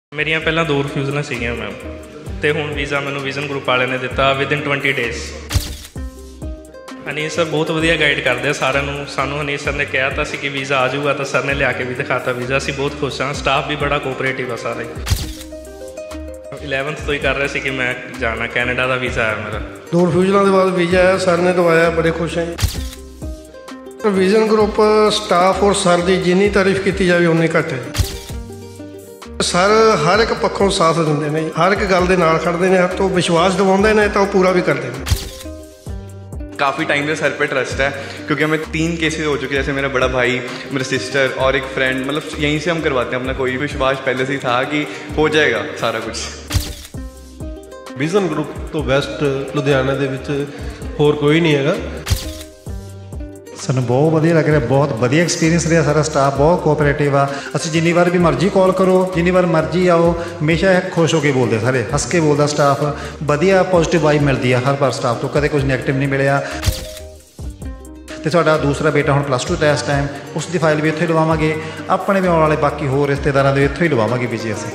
ਮੇਰੀਆਂ ਪਹਿਲਾਂ 2 ਰਿਫਿਊਜ਼ਲਾਂ ਸੀਗੀਆਂ ਮੈਮ ਅਤੇ ਹੁਣ ਵੀਜ਼ਾ ਮੈਨੂੰ ਵਿਜ਼ਨ ਗਰੁੱਪ ਵਾਲਿਆਂ ਨੇ ਦਿੱਤਾ ਵਿਦਿਨ 20 ਡੇਜ਼। ਹਨੀਸ਼ ਸਰ ਬਹੁਤ ਵਧੀਆ ਗਾਈਡ ਕਰਦੇ ਆ ਸਾਰਿਆਂ ਨੂੰ। ਸਾਨੂੰ ਹਨੀਸ਼ ਸਰ ਨੇ ਕਿਹਾ ਤਾਂ ਸੀ ਕਿ ਵੀਜ਼ਾ ਆ ਜਾਊਗਾ, ਤਾਂ ਸਰ ਨੇ ਲਿਆ ਕੇ ਵੀ ਦਿਖਾਤਾ ਵੀਜ਼ਾ। ਅਸੀਂ ਬਹੁਤ ਖੁਸ਼ ਹਾਂ, ਸਟਾਫ ਵੀ ਬੜਾ ਕੋਆਪਰੇਟਿਵ ਆ ਸਾਰੇ। 11th ਤੋਂ ਹੀ ਕਰ ਰਿਹਾ ਸੀ ਕਿ ਮੈਂ ਜਾਣਾ, ਕੈਨੇਡਾ ਦਾ ਵੀਜ਼ਾ ਆਇਆ ਮੇਰਾ। 2 ਰਿਫਿਊਜ਼ਲਾਂ ਦੇ ਬਾਅਦ ਵੀਜ਼ਾ ਆਇਆ, ਸਰ ਨੇ ਦਵਾਇਆ, ਬੜੇ ਖੁਸ਼ ਹਾਂ ਜੀ। ਵਿਜ਼ਨ ਗਰੁੱਪ ਸਟਾਫ ਔਰ ਸਰ ਦੀ ਜਿੰਨੀ ਤਾਰੀਫ ਕੀਤੀ ਜਾਵੇ ਉਨੀ ਘੱਟ ਹੈ। ਸਰ ਹਰ ਇੱਕ ਪੱਖੋਂ ਸਾਥ ਦਿੰਦੇ ਨੇ, ਹਰ ਇੱਕ ਗੱਲ ਦੇ ਨਾਲ ਖੜਦੇ ਨੇ, ਹਰ ਤੋਂ ਵਿਸ਼ਵਾਸ ਦਿਵਾਉਂਦੇ ਨੇ ਤਾਂ ਉਹ ਪੂਰਾ भी करते हैं। काफ़ी टाइम से सर पे ट्रस्ट है क्योंकि हमें 3 केसेस हो चुके हैं, जैसे मेरा बड़ा भाई, मेरी सिस्टर और एक फ्रेंड, मतलब यहीं से हम करवाते हैं अपना। कोई विश्वास पहले से ही था कि हो जाएगा सारा कुछ। ਵਿਜ਼ਨ ਗਰੁੱਪ ਤੋਂ ਬੈਸਟ ਲੁਧਿਆਣਾ ਦੇ ਵਿੱਚ ਹੋਰ ਕੋਈ ਨਹੀਂ ਹੈਗਾ। ਸਾਨੂੰ ਬਹੁਤ ਵਧੀਆ ਲੱਗ ਰਿਹਾ, ਬਹੁਤ ਵਧੀਆ ਐਕਸਪੀਰੀਅੰਸ ਰਿਹਾ। ਸਾਰਾ ਸਟਾਫ ਬਹੁਤ ਕੋਆਪਰੇਟਿਵ ਆ। ਅਸੀਂ ਜਿੰਨੀ ਵਾਰ ਵੀ ਮਰਜ਼ੀ ਕਾਲ ਕਰੋ, ਜਿੰਨੀ ਵਾਰ ਮਰਜ਼ੀ ਆਓ, ਹਮੇਸ਼ਾ ਖੁਸ਼ ਹੋ ਕੇ ਬੋਲਦੇ, ਸਾਰੇ ਹੱਸ ਕੇ ਬੋਲਦਾ ਸਟਾਫ। ਵਧੀਆ ਪੋਜ਼ੀਟਿਵ ਵਾਈਬ ਮਿਲਦੀ ਆ ਹਰ ਵਾਰ ਸਟਾਫ ਤੋਂ, ਕਦੇ ਕੁਝ ਨੈਗੇਟਿਵ ਨਹੀਂ ਮਿਲਿਆ। ਅਤੇ ਸਾਡਾ ਦੂਸਰਾ ਬੇਟਾ ਹੁਣ +2 ਟੈਸਟ ਟਾਈਮ, ਉਸ ਦੀ ਫਾਈਲ ਵੀ ਇੱਥੇ ਲਵਾਵਾਂਗੇ। ਆਪਣੇ ਵੀ ਆਉਣ ਵਾਲੇ ਬਾਕੀ ਹੋਰ ਰਿਸ਼ਤੇਦਾਰਾਂ ਦੇ ਇੱਥੋਂ ਹੀ ਲਵਾਵਾਂਗੇ ਵੀਜ਼ੇ ਅਸੀਂ।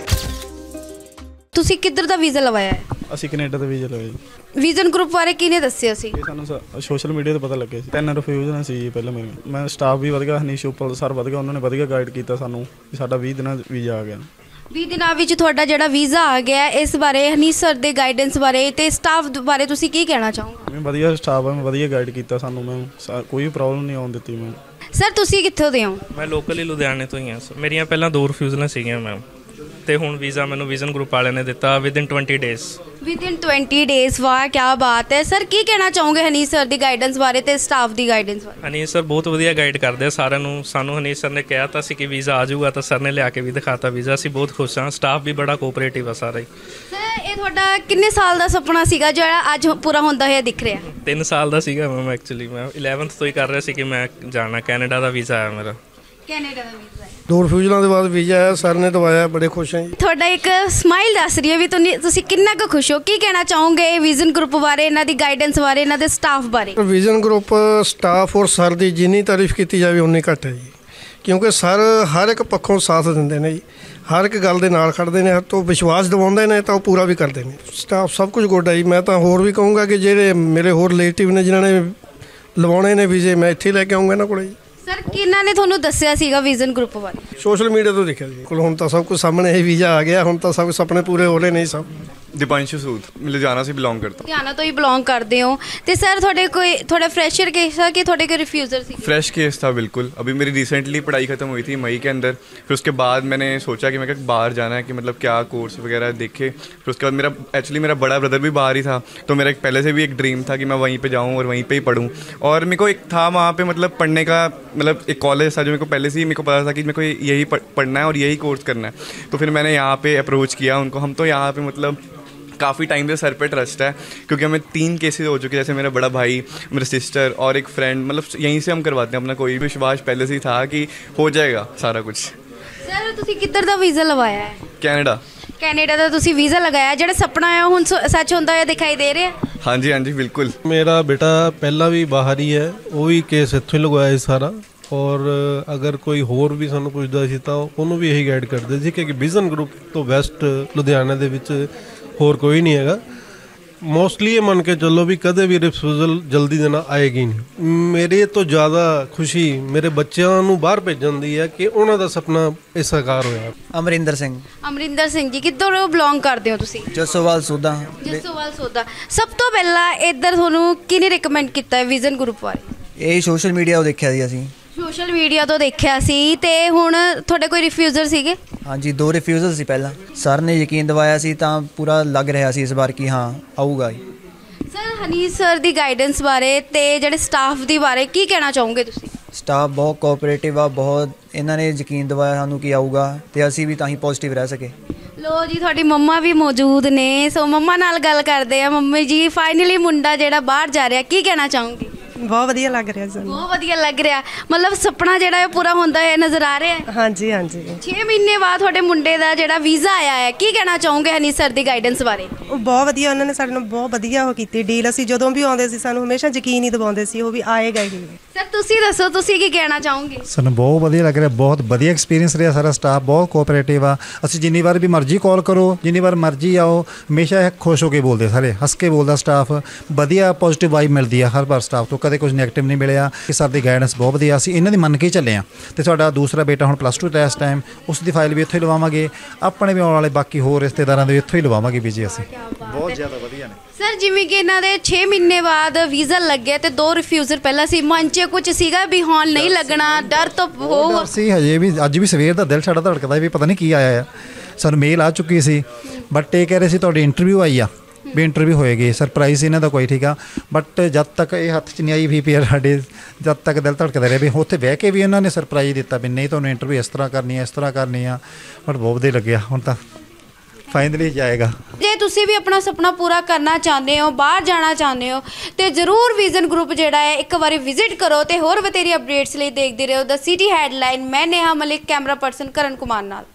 ਤੁਸੀਂ ਕਿੱਧਰ ਦਾ ਵੀਜ਼ਾ ਲਵਾਇਆ ਹੈ? ਅਸੀਂ ਕੈਨੇਡਾ ਦਾ ਵੀਜ਼ਾ ਲਵਾਇਆ ਜੀ। ਵਿਜ਼ਨ ਗਰੁੱਪ ਬਾਰੇ ਕਿਹਨੇ ਦੱਸਿਆ ਸੀ? ਇਹ ਸਾਨੂੰ ਸੋਸ਼ਲ ਮੀਡੀਆ ਤੇ ਪਤਾ ਲੱਗਿਆ ਸੀ। 3 ਰਿਫਿਊਜ਼ਲਾਂ ਸੀ ਜੀ ਪਹਿਲਾਂ ਮੇਰੇ। ਮੈਂ ਸਟਾਫ ਵੀ ਵਧੀਆ, ਹਨੀਸ਼ ਉੱਪਲ ਸਰ ਵਧੀਆ, ਉਹਨਾਂ ਨੇ ਵਧੀਆ ਗਾਈਡ ਕੀਤਾ ਸਾਨੂੰ ਕਿ ਸਾਡਾ 20 ਦਿਨਾਂ ਵੀਜ਼ਾ ਆ ਗਿਆ। 20 ਦਿਨਾਂ ਵਿੱਚ ਤੁਹਾਡਾ ਜਿਹੜਾ ਵੀਜ਼ਾ ਆ ਗਿਆ, ਇਸ ਬਾਰੇ ਹਨੀਸ਼ ਸਰ ਦੇ ਗਾਈਡੈਂਸ ਬਾਰੇ ਤੇ ਸਟਾਫ ਬਾਰੇ ਤੁਸੀਂ ਕੀ ਕਹਿਣਾ ਚਾਹੋਗੇ? ਮੈਂ ਵਧੀਆ ਸਟਾਫ ਆ, ਮੈਂ ਵਧੀਆ ਗਾਈਡ ਕੀਤਾ ਸਾਨੂੰ। ਮੈਂ ਕੋਈ ਪ੍ਰੋਬਲਮ ਨਹੀਂ ਆਉਣ ਦਿੱਤੀ ਮੈਂ। ਸਰ ਤੁਸੀਂ ਕਿੱਥੋਂ ਦੇ ਹੋ? ਮੈਂ ਲੋਕਲ ਹੀ ਲੁਧਿਆਣੇ ਤੋਂ ਹੀ ਹਾਂ ਸਰ। ਮੇਰੀਆਂ ਪਹਿਲਾਂ 2 ਰਿਫਿਊਜ਼ਲਾਂ ਸੀਗੀਆਂ ਮੈਮ ਅਤੇ ਹੁਣ ਵੀਜ਼ਾ ਮੈਨੂੰ ਵਿਜ਼ਨ ਗਰੁੱਪ ਵਾਲਿਆਂ ਨੇ ਦਿੱਤਾ ਵਿਦਿਨ 20 ਡੇਜ਼। ਵਿਦਿਨ 20 ਡੇਜ਼, ਵਾਹ ਕਿਆ ਬਾਤ ਹੈ। ਸਰ ਕੀ ਕਹਿਣਾ ਚਾਹੋਗੇ ਹਨੀਸ਼ ਸਰ ਦੀ ਗਾਈਡੈਂਸ ਬਾਰੇ ਤੇ ਸਟਾਫ ਦੀ ਗਾਈਡੈਂਸ ਬਾਰੇ? ਹਨੀਸ਼ ਸਰ ਬਹੁਤ ਵਧੀਆ ਗਾਈਡ ਕਰਦੇ ਆ ਸਾਰਿਆਂ ਨੂੰ। ਸਾਨੂੰ ਹਨੀਸ਼ ਸਰ ਨੇ ਕਿਹਾ ਤਾਂ ਸੀ ਕਿ ਵੀਜ਼ਾ ਆ ਜਾਊਗਾ, ਤਾਂ ਸਰ ਨੇ ਲਿਆ ਕੇ ਵੀ ਦਿਖਾਤਾ ਵੀਜ਼ਾ। ਅਸੀਂ ਬਹੁਤ ਖੁਸ਼ ਹਾਂ, ਸਟਾਫ ਵੀ ਬੜਾ ਕੋਆਪਰੇਟਿਵ ਆ ਸਾਰਾ ਹੀ। ਸਰ ਇਹ ਤੁਹਾਡਾ ਕਿੰਨੇ ਸਾਲ ਦਾ ਸੁਪਨਾ ਸੀਗਾ ਜਿਹੜਾ ਅੱਜ ਪੂਰਾ ਹੁੰਦਾ ਹੋਇਆ ਦਿਖ ਰਿਹਾ? 3 ਸਾਲ ਦਾ ਸੀਗਾ ਮੈਮ ਐਕਚੁਅਲੀ। ਮੈਂ 11th ਤੋਂ ਹੀ ਕਰ ਰਿਹਾ ਸੀ ਕਿ ਮੈਂ ਜਾਣਾ, ਕੈਨੇਡਾ ਦਾ ਵੀਜ਼ਾ ਆਇਆ ਮੇਰਾ। ਕੈਨੇਡਾ ਦਾ ਵੀਜ਼ਾ। 2 ਰਿਫਿਊਜ਼ਲਾਂ ਦੇ ਬਾਅਦ ਵੀਜ਼ਾ ਆਇਆ, ਸਰ ਨੇ ਦਵਾਇਆ, ਬੜੇ ਖੁਸ਼ ਹਾਂ ਜੀ। ਤੁਹਾਡਾ ਇੱਕ ਸਮਾਈਲ ਦੱਸ ਰਹੀ ਹੈ ਵੀ ਤੁਸੀਂ ਕਿੰਨਾ ਕੁ ਖੁਸ਼ ਹੋ। ਕੀ ਕਹਿਣਾ ਚਾਹੋਗੇ ਵਿਜ਼ਨ ਗਰੁੱਪ ਬਾਰੇ, ਇਹਨਾਂ ਦੀ ਗਾਈਡੈਂਸ ਬਾਰੇ, ਇਹਨਾਂ ਦੇ ਸਟਾਫ ਬਾਰੇ? ਵਿਜ਼ਨ ਗਰੁੱਪ ਸਟਾਫ ਔਰ ਸਰ ਦੀ ਜਿੰਨੀ ਤਾਰੀਫ ਕੀਤੀ ਜਾਵੇ ਉਨੀ ਘੱਟ ਹੈ ਜੀ, ਕਿਉਂਕਿ ਸਰ ਹਰ ਇੱਕ ਪੱਖੋਂ ਸਾਥ ਦਿੰਦੇ ਨੇ ਜੀ, ਹਰ ਇੱਕ ਗੱਲ ਦੇ ਨਾਲ ਖੜਦੇ ਨੇ, ਹਰ ਤੋਂ ਵਿਸ਼ਵਾਸ ਦਿਵਾਉਂਦੇ ਨੇ ਤਾਂ ਉਹ ਪੂਰਾ ਵੀ ਕਰਦੇ ਨੇ। ਸਟਾਫ ਸਭ ਕੁਝ ਗੁੱਡ ਹੈ ਜੀ। ਮੈਂ ਤਾਂ ਹੋਰ ਵੀ ਕਹੂੰਗਾ ਕਿ ਜਿਹੜੇ ਮੇਰੇ ਹੋਰ ਰਿਲੇਟਿਵ ਨੇ ਜਿਨ੍ਹਾਂ ਨੇ ਲਵਾਉਣੇ ਨੇ ਵੀਜ਼ੇ, ਮੈਂ ਇੱਥੇ ਲੈ ਕੇ ਆਉਂਗਾ ਇਹਨਾਂ ਕੋਲ ਜੀ। ਸਰ ਕਿਹਨਾਂ ਨੇ ਤੁਹਾਨੂੰ ਦੱਸਿਆ ਸੀਗਾ ਵਿਜ਼ਨ ਗਰੁੱਪ ਬਾਰੇ? ਸੋਸ਼ਲ ਮੀਡੀਆ ਤੋਂ ਦੇਖਿਆ ਜੀ। ਕੋਲ ਹੁਣ ਤਾਂ ਸਭ ਕੁਝ ਸਾਹਮਣੇ ਇਹ ਵੀਜ਼ਾ ਆ ਗਿਆ, ਹੁਣ ਤਾਂ ਸਭ ਸੁਪਨੇ ਪੂਰੇ ਹੋ ਰਹੇ ਨੇ ਸਭ। दीपांशु सूद, लुधियाना से बिलोंग करता हूँ। ਲੁਧਿਆਣਾ ਤੋਂ ਹੀ ਬਿਲੋਂਗ ਕਰਦੇ ਹੋ। ਤੇ ਸਰ ਤੁਹਾਡਾ ਫਰੈਸ਼ਰ केस था कि ਤੁਹਾਡੇ कोई रिफ्यूज़र ਸੀ? फ्रेश केस था बिल्कुल। अभी मेरी रिसेंटली पढ़ाई ख़त्म हुई थी मई के अंदर। फिर उसके बाद मैंने सोचा कि मैं क्या बाहर जाना है, कि मतलब क्या कोर्स वगैरह देखे। फिर उसके बाद मेरा बड़ा ब्रदर भी बाहर ही था, तो मेरा पहले से भी एक ड्रीम था कि मैं वहीं पे जाऊँ और वहीं पे ही पढ़ूँ। और मेरे को एक था वहाँ पे मतलब पढ़ने का, मतलब एक कॉलेज था जो मेरे को पहले से ही मेरे को पता था कि मेरे को यही पढ़ना है और यही कोर्स करना है। तो फिर मैंने यहाँ पे अप्रोच किया उनको। हम तो यहाँ पे मतलब काफ़ी टाइम से सर पे ट्रस्ट है क्योंकि हमें 3 केसेस हो चुके हैं, जैसे मेरा बड़ा भाई, मेरी सिस्टर और एक फ्रेंड, मतलब यहीं से हम करवाते हैं अपना। कोई विश्वास पहले से ही था कि हो जाएगा सारा कुछ। ਸਰ ਤੁਸੀਂ ਕਿੱਧਰ ਦਾ ਵੀਜ਼ਾ ਲਵਾਇਆ ਹੈ? कैनेडा। ਕੈਨੇਡਾ ਦਾ ਤੁਸੀਂ ਵੀਜ਼ਾ ਲਗਾਇਆ, ਜਿਹੜਾ ਸੁਪਨਾ ਹੈ ਹੁਣ ਸੱਚ ਹੁੰਦਾ ਹੋਇਆ ਦਿਖਾਈ ਦੇ ਰਿਹਾ? हाँ जी, हाँ जी, बिल्कुल। ਮੇਰਾ ਬੇਟਾ ਪਹਿਲਾਂ ਵੀ ਬਾਹਰ ਹੀ ਹੈ, ਉਹ ਵੀ ਕੇਸ ਇੱਥੋਂ ਹੀ ਲਗਵਾਇਆ ਸੀ ਸਾਰਾ। ਔਰ ਅਗਰ ਕੋਈ ਹੋਰ ਵੀ ਸਾਨੂੰ ਪੁੱਛਦਾ ਸੀ ਤਾਂ ਉਹਨੂੰ ਵੀ ਇਹੀ ਗਾਈਡ ਕਰਦੇ ਸੀ ਕਿ ਵਿਜ਼ਨ ਗਰੁੱਪ ਤੋਂ ਬੈਸਟ ਲੁਧਿਆਣਾ ਦੇ ਵਿੱਚ ਹੋਰ ਕੋਈ ਨਹੀਂ ਹੈਗਾ। ਮੋਸਟਲੀ ਇਹ ਮੰਨ ਕੇ ਚੱਲੋ ਵੀ ਕਦੇ ਵੀ ਰਿਫਿਊਜ਼ਲ ਜਲਦੀ ਦੇਣਾ ਆਏਗੀ ਨਹੀਂ। ਮੇਰੇ ਤੋਂ ਜ਼ਿਆਦਾ ਖੁਸ਼ੀ ਮੇਰੇ ਬੱਚਿਆਂ ਨੂੰ ਬਾਹਰ ਭੇਜਣ ਦੀ ਹੈ ਕਿ ਉਹਨਾਂ ਦਾ ਸੁਪਨਾ ਇਹ ਸਾਕਾਰ ਹੋਇਆ। ਅਮਰਿੰਦਰ ਸਿੰਘ। ਅਮਰਿੰਦਰ ਸਿੰਘ ਜੀ, ਕਿੱਧਰੋਂ ਬਿਲੋਂਗ ਕਰਦੇ ਹੋ ਤੁਸੀਂ? ਜੱਸੋਵਾਲ ਸੋਦਾ। ਜੱਸੋਵਾਲ ਸੋਦਾ। ਸਭ ਤੋਂ ਪਹਿਲਾਂ ਇੱਧਰ ਤੁਹਾਨੂੰ ਕਿਹਨੇ ਰਿਕਮੈਂਡ ਕੀਤਾ ਹੈ ਵਿਜ਼ਨ ਗਰੁੱਪ ਬਾਰੇ? ਇਹ ਸੋਸ਼ਲ ਮੀਡੀਆ ਤੋਂ ਦੇਖਿਆ ਸੀ ਅਸੀਂ। ਸੋਸ਼ਲ ਮੀਡੀਆ ਤੋਂ ਦੇਖਿਆ ਸੀ। ਤੇ ਹੁਣ ਤੁਹਾਡੇ ਕੋਈ ਰਿਫਿਊਜ਼ਰ ਸੀਗੇ? ਹਾਂਜੀ, 2 ਰਿਫਿਊਜ਼ਲ ਸੀ ਪਹਿਲਾਂ। ਸਰ ਨੇ ਯਕੀਨ ਦਿਵਾਇਆ ਸੀ ਤਾਂ ਪੂਰਾ ਲੱਗ ਰਿਹਾ ਸੀ ਇਸ ਵਾਰ ਕਿ ਹਾਂ ਆਊਗਾ। ਸਰ ਹਨੀਸ਼ ਸਰ ਦੀ ਗਾਈਡੈਂਸ ਬਾਰੇ ਤੇ ਜਿਹੜੇ ਸਟਾਫ ਦੀ ਬਾਰੇ ਕੀ ਕਹਿਣਾ ਚਾਹੋਗੇ ਤੁਸੀਂ? ਸਟਾਫ ਬਹੁਤ ਕੋਆਪਰੇਟਿਵ ਆ, ਬਹੁਤ ਇਹਨਾਂ ਨੇ ਯਕੀਨ ਦਿਵਾਇਆ ਸਾਨੂੰ ਕਿ ਆਊਗਾ ਤੇ ਅਸੀਂ ਵੀ ਤਾਂ ਹੀ ਪੋਜ਼ਿਟਿਵ ਰਹਿ ਸਕੇ। ਲੋ ਜੀ, ਤੁਹਾਡੀ ਮੰਮਾ ਵੀ ਮੌਜੂਦ ਨੇ, ਸੋ ਮੰਮਾ ਨਾਲ ਗੱਲ ਕਰਦੇ ਆ। ਮੰਮੀ ਜੀ, ਫਾਈਨਲੀ ਮੁੰਡਾ ਜਿਹੜਾ ਬਾਹਰ ਜਾ ਰਿਹਾ, ਕੀ ਕਹਿਣਾ ਚਾਹੋਗੇ? ਬਹੁਤ ਵਧੀਆ ਲੱਗ ਰਿਹਾ ਸਾਨੂੰ। ਬਹੁਤ ਵਧੀਆ ਲੱਗ ਰਿਹਾ, ਮਤਲਬ ਸੁਪਨਾ ਜਿਹੜਾ ਹੈ ਪੂਰਾ ਹੁੰਦਾ ਹੈ ਨਜ਼ਰ ਆ ਰਿਹਾ ਹੈ। ਹਾਂਜੀ ਹਾਂਜੀ। 6 ਮਹੀਨੇ ਬਾਅਦ ਤੁਹਾਡੇ ਮੁੰਡੇ ਦਾ ਜਿਹੜਾ ਵੀਜ਼ਾ ਆਇਆ ਹੈ, ਕੀ ਕਹਿਣਾ ਚਾਹੋਗੇ ਹਨੀਸ਼ ਸਰ ਦੀ ਗਾਈਡੈਂਸ ਬਾਰੇ? ਉਹ ਬਹੁਤ ਵਧੀਆ, ਉਹਨਾਂ ਨੇ ਸਾਡੇ ਨਾਲ ਬਹੁਤ ਵਧੀਆ ਉਹ ਕੀਤੀ ਡੀਲ। ਅਸੀਂ ਜਦੋਂ ਵੀ ਆਉਂਦੇ ਸੀ ਸਾਨੂੰ ਹਮੇਸ਼ਾ ਯਕੀਨ ਹੀ ਦਿਵਾਉਂਦੇ ਸੀ ਉਹ ਵੀ ਆਏਗਾ ਹੀ। ਸਰ ਤੁਸੀਂ ਦੱਸੋ, ਤੁਸੀਂ ਕੀ ਕਹਿਣਾ ਚਾਹੋਗੇ? ਸਾਨੂੰ ਬਹੁਤ ਵਧੀਆ ਲੱਗ ਰਿਹਾ, ਬਹੁਤ ਵਧੀਆ ਐਕਸਪੀਰੀਅੰਸ ਰਿਹਾ, ਸਾਰਾ ਸਟਾਫ ਬਹੁਤ ਕੋਆਪਰੇਟਿਵ ਆ। ਅਸੀਂ ਜਿੰਨੀ ਵਾਰ ਵੀ ਮਰਜ਼ੀ ਕਾਲ ਕਰੋ, ਜਿੰਨੀ ਵਾਰ ਮਰਜ਼ੀ ਆਓ, ਹਮੇਸ਼ਾ ਖੁਸ਼ ਹੋ ਕੇ ਬੋਲਦੇ, ਸਾਰੇ ਹੱਸ ਕੇ ਬੋਲਦਾ ਸਟਾਫ। ਵਧੀਆ ਪੋਜ਼ਿਟਿਵ ਵਾਈਬ ਮਿਲਦੀ ਆ ਹਰ ਵਾਰ ਸਟਾਫ ਤੋਂ, ਕਦੇ ਕੁਝ ਨੈਗੇਟਿਵ ਨਹੀਂ ਮਿਲਿਆ ਕਿ ਸਰ ਦੀ ਗਾਈਡੈਂਸ ਬਹੁਤ ਵਧੀਆ, ਅਸੀਂ ਇਹਨਾਂ ਦੀ ਮੰਨ ਕੇ ਹੀ ਚੱਲੇ ਹਾਂ। ਅਤੇ ਤੁਹਾਡਾ ਦੂਸਰਾ ਬੇਟਾ ਹੁਣ +2 ਦਾ ਇਸ ਟਾਈਮ, ਉਸ ਦੀ ਫਾਈਲ ਵੀ ਇੱਥੋਂ ਹੀ ਲਵਾਵਾਂਗੇ, ਆਪਣੇ ਵੀ ਆਉਣ ਵਾਲੇ ਬਾਕੀ ਹੋਰ ਰਿਸ਼ਤੇਦਾਰਾਂ ਦੇ ਵੀ ਇੱਥੋਂ ਹੀ ਲਵਾਵਾਂਗੇ ਵੀ ਜੀ ਅਸੀਂ। ਬਹੁਤ ਜ਼ਿਆਦਾ ਵਧੀਆ ਨੇ ਸਰ। ਜਿਵੇਂ ਕਿ ਇਹਨਾਂ ਦੇ 6 ਮਹੀਨੇ ਬਾਅਦ ਵੀਜ਼ਾ ਲੱਗਿਆ ਤੇ 2 ਰਿਫਿਊਜ਼ਲ ਪਹਿਲਾਂ ਸੀ, ਮਨ 'ਚ ਕੁਝ ਸੀਗਾ ਵੀ ਹੁਣ ਨਹੀਂ ਲੱਗਣਾ, ਡਰ ਤਾਂ ਹੋਊਗਾ ਸੀ ਹਜੇ ਵੀ। ਅੱਜ ਵੀ ਸਵੇਰ ਦਾ ਦਿਲ ਸਾਡਾ ਧੜਕਦਾ ਵੀ ਪਤਾ ਨਹੀਂ ਕੀ ਆਇਆ ਆ। ਸਾਨੂੰ ਮੇਲ ਆ ਚੁੱਕੀ ਸੀ, ਬਟ ਇਹ ਕਹਿ ਰਹੇ ਸੀ ਤੁਹਾਡੀ ਇੰਟਰਵਿਊ ਆਈ ਆ, ਵੀ ਇੰਟਰਵਿਊ ਹੋਏਗੀ। ਸਰਪ੍ਰਾਈਜ਼ ਸੀ ਇਹਨਾਂ ਦਾ ਕੋਈ, ਠੀਕ ਆ। ਬਟ ਜਦ ਤੱਕ ਇਹ ਹੱਥ 'ਚ ਨਹੀਂ ਆਈ VPR ਸਾਡੇ, ਜਦ ਤੱਕ ਦਿਲ ਧੜਕਦਾ ਰਿਹਾ ਵੀ ਉੱਥੇ ਬਹਿ ਕੇ ਵੀ ਇਹਨਾਂ ਨੇ ਸਰਪ੍ਰਾਈਜ਼ ਦਿੱਤਾ ਵੀ ਨਹੀਂ ਤੁਹਾਨੂੰ ਇੰਟਰਵਿਊ ਇਸ ਤਰ੍ਹਾਂ ਕਰਨੀ ਹੈ, ਇਸ ਤਰ੍ਹਾਂ ਕਰਨੀ ਆ। ਬਟ ਬਹੁਤ ਵਧੀਆ ਲੱਗਿਆ, ਹੁਣ ਤਾਂ ਫਾਈਨਲੀ ਜਾਏਗਾ। ਜੇ ਤੁਸੀਂ ਵੀ ਆਪਣਾ ਸੁਪਨਾ ਪੂਰਾ ਕਰਨਾ ਚਾਹੁੰਦੇ ਹੋ, ਬਾਹਰ ਜਾਣਾ ਚਾਹੁੰਦੇ ਹੋ, ਤੇ ਜ਼ਰੂਰ ਵਿਜ਼ਨ ਗਰੁੱਪ ਜਿਹੜਾ ਹੈ ਇੱਕ ਵਾਰੀ ਵਿਜ਼ਿਟ ਕਰੋ। ਤੇ ਹੋਰ ਬਥੇਰੀ ਅਪਡੇਟਸ ਲਈ ਦੇਖਦੇ ਰਹੋ ਦ ਸਿਟੀ ਹੈਡਲਾਈਨ। ਮੈਂ ਨੇਹਾ ਮਲਿਕ, ਕੈਮਰਾ ਪਰਸਨ ਕਰਨ ਕੁਮਾਰ ਨਾਲ।